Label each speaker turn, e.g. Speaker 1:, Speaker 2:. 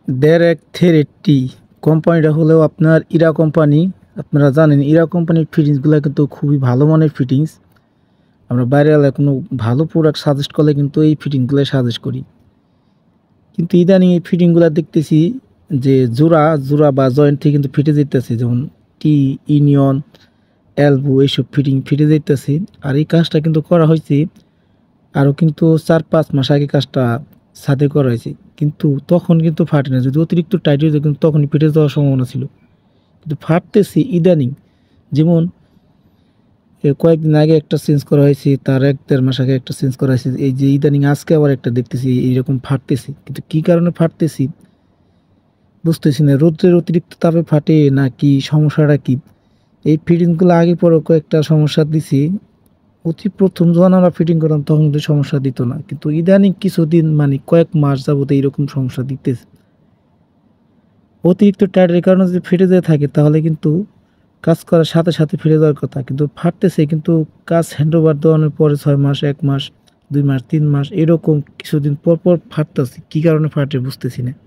Speaker 1: Derek থেরেটি কোম্পানিটা হলেও আপনার ইরা কোম্পানি। আপনারা জানেন ইরা কোম্পানির ফিটিংসগুলো কিন্তু খুবই ভালো মানের ফিটিংস। আমরা বাইরে এলাকায় কোনো ভালো প্রোডাক্ট সাজেস্ট করলে কিন্তু এই ফিটিংসগুলো সাজেস্ট করি। কিন্তু ইদানিং এই ফিটিংগুলো দেখতেছি যে জোড়া বা জয়েন্ট থেকে কিন্তু ফিটে যেতেছে, যেমন টি, ইউনিয়ন, এলবো এইসব ফিটিং ফিটে যেতেছে। আর এই কাজটা কিন্তু করা হয়েছে আরও কিন্তু 4-5 মাস আগে কাজটা ছাদে করা হয়েছে, কিন্তু তখন কিন্তু ফাটে না। যদি অতিরিক্ত টাইট হয়ে যায় কিন্তু তখনই ফেটে যাওয়ার সম্ভাবনা ছিল, কিন্তু ফাটতেছে ইদানিং। যেমন কয়েকদিন আগে একটা চেঞ্জ করা হয়েছে, তার 1-1.5 মাস আগে একটা চেঞ্জ করা হয়েছে, এই যে ইদানিং আজকে আবার একটা দেখতেছি এইরকম ফাটতেছে। কিন্তু কি কারণে ফাটতেছি বুঝতেছি না, রোদ্রের অতিরিক্ত তাপে ফাটে না কি সমস্যাটা কি? এই ফিটিংসগুলো আগে পরে কয়েকটা সমস্যা দিছি। অতি প্রথম যখন আমরা ফিটিং করতাম তখন কিন্তু সমস্যা দিত না, কিন্তু ইদানিং কিছুদিন মানে কয়েক মাস যাবত এইরকম সমস্যা দিতেছে। অতিরিক্ত টায়ারের কারণে যদি ফেটে যেয়ে থাকে তাহলে কিন্তু কাজ করার সাথে সাথে ফিরে যাওয়ার কথা, কিন্তু ফাটতেছে। কিন্তু কাজ হ্যান্ডওভার দেওয়ানোর পরে 6 মাস, 1 মাস, 2 মাস, 3 মাস এরকম কিছুদিন পর পর ফাটতেছে। কি কারণে ফাটে বুঝতেছি না।